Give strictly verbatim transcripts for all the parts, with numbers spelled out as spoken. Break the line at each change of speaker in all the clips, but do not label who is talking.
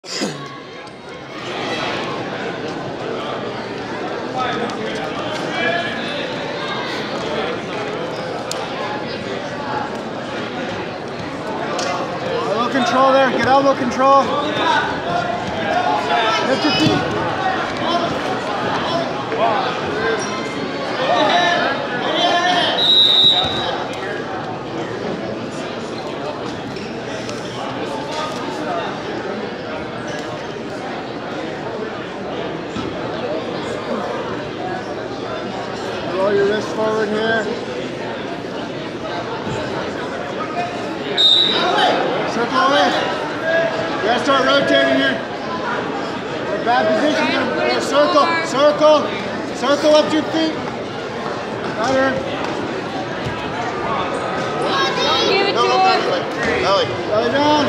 Elbow control there, get elbow control. Lift your feet. Roll your wrist forward here. Circle away. You gotta start rotating here. We're bad position here. Yeah, circle, circle, circle up to your feet. Right here.
Give it to him.
Belly. Belly down.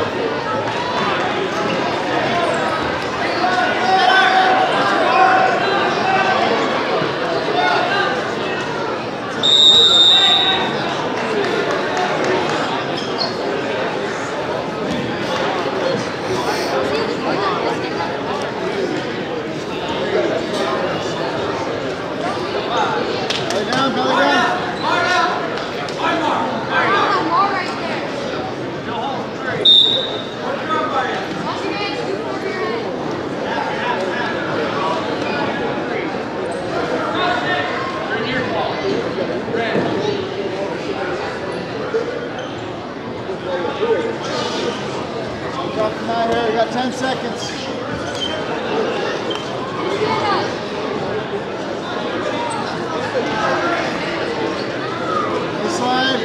Belly down, belly down. Drop them out here, you got ten seconds. This line.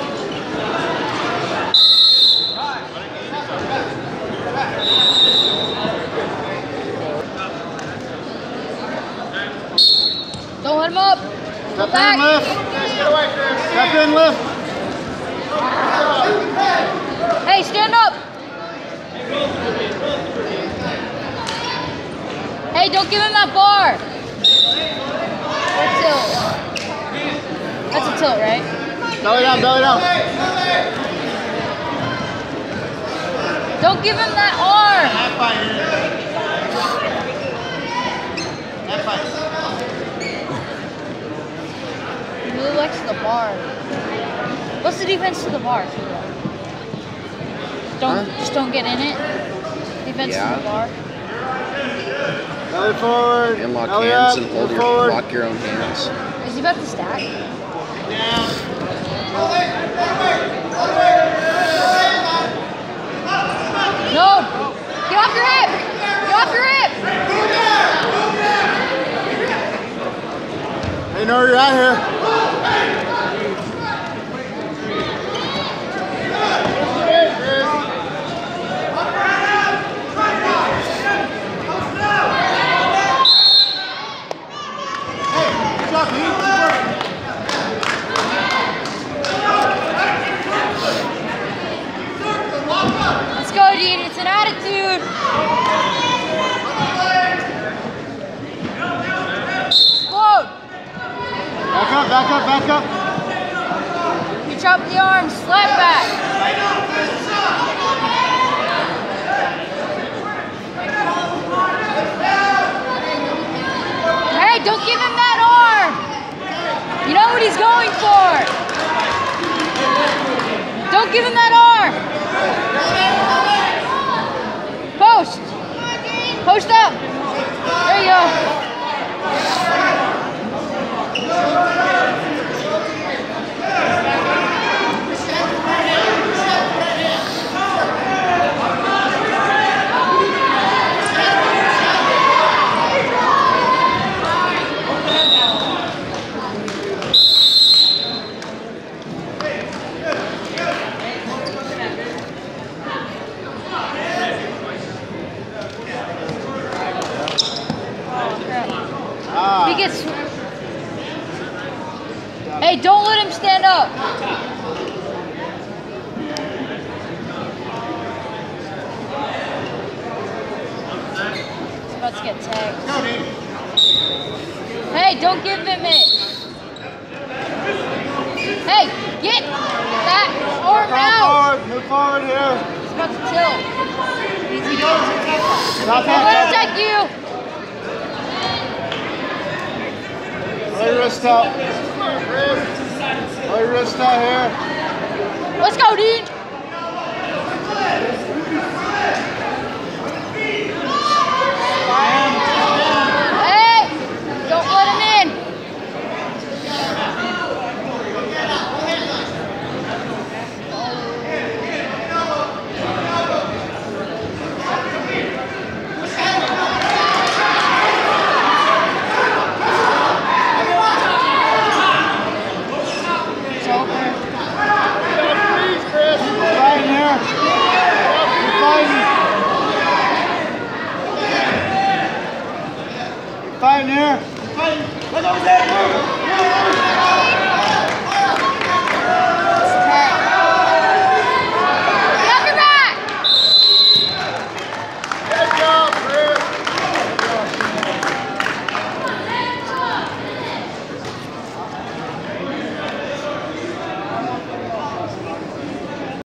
Don't let him up.
Step in, lift. Step in, lift.
Hey, stand up. Hey, don't give him that bar. Or tilt. That's a tilt, right?
Belly down, belly down.
Don't give him that arm.
Half fight here. Half fight.
He really likes the bar. What's the defense to the bar? Don't huh? Just don't get in it. Defense yeah. to the bar.
Belly forward.
And lock
belly
hands
up.
and hold your
forward.
lock your own hands.
Is he about to stack?
Down.
No! Get off your hip! Get off your hip!
They know you're out here.
Let's go, Dean. It's an attitude. Explode.
Back up, back up, back up.
You chop the arms. Slap back. Hey, don't give him that arm. You know what he's going for. Don't give him that arm. Post. Post up. There you go. He gets. Hey, don't let him stand up. He's about to get tagged. Hey, don't give him it. Hey, get that arm out.
Move forward, move forward here.
He's about to tilt. Easy goes.
Top
I'm
hand,
gonna
top
take you.
Lay your wrist out. Lay your wrist out here.
Let's go, Dean. Hey, don't let him in.
Fighting here. Fighting. Look over there.